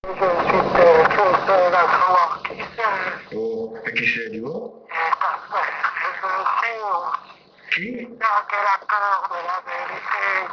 Je suis de la savoir qui c'est. Oh, et qui c'est, dis-moi? Je suis Qui? l'acteur de la vérité.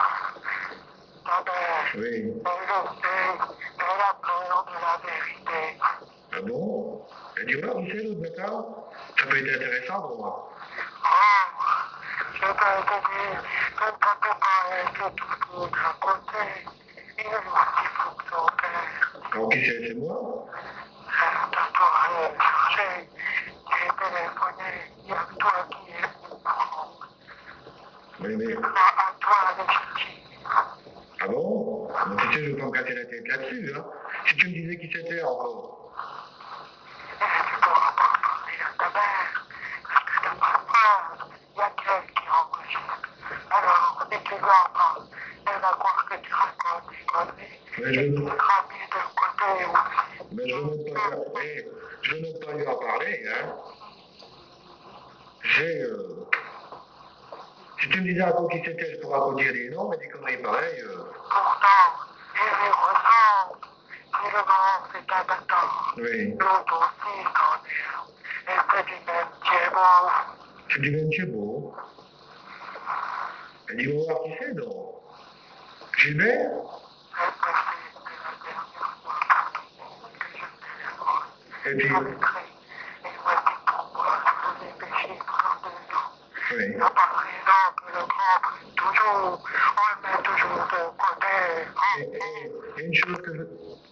Oui. Je suis l'acteur de la vérité. Ah bon? Et dis-moi, qui c'est l'autre bâtard? Ça peut être intéressant pour moi. Je peux te dire, je peux te parler de tout ce qui est à côté. Il est qui faut que ton père. Alors, qui c'est moi? Je dois aller chercher. J'ai téléphoné. Il y a toi qui es au courant. Mais, À toi de chercher. ah bon? Mais tu sais, je vais pas me casser la tête là-dessus, hein. Si tu me disais qui c'était encore. Tu pourras pas parler à ta mère. Parce que t'as pas peur. Il y a qu'elle qui enregistre. Alors, si tu vas pas, elle va croire que tu racontes des conneries. Mais je Et veux, tu seras mis de côté aussi. mais je veux même pas, je veux même pas lui en parler, hein. J'ai, si tu me disais encore qui c'était, je pourrais pas dire des noms, mais des conneries pareilles, Pourtant, il y ressemble. Si le grand c'est un bâtard. oui. L'autre aussi, quand même. Et c'est du même Diego. C'est du même beau. Et dis-moi voir qui c'est, non? Gilbert? Et puis, oui. Par exemple, le grand prend toujours, on le met toujours de côté. Et une chose que je,